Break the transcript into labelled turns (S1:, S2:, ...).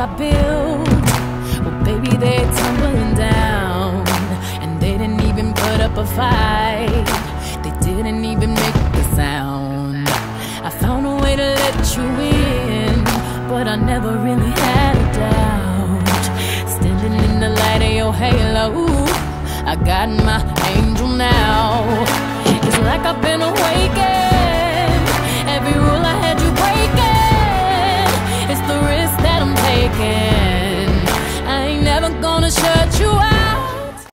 S1: built, well, baby, they're tumbling down. And they didn't even put up a fight, they didn't even make a sound. I found a way to let you in, but I never really had a doubt. Standing in the light of your halo, I got my angel now. It's like I've been awakened, every rule I had you breaking. It's the risk that I'm taking.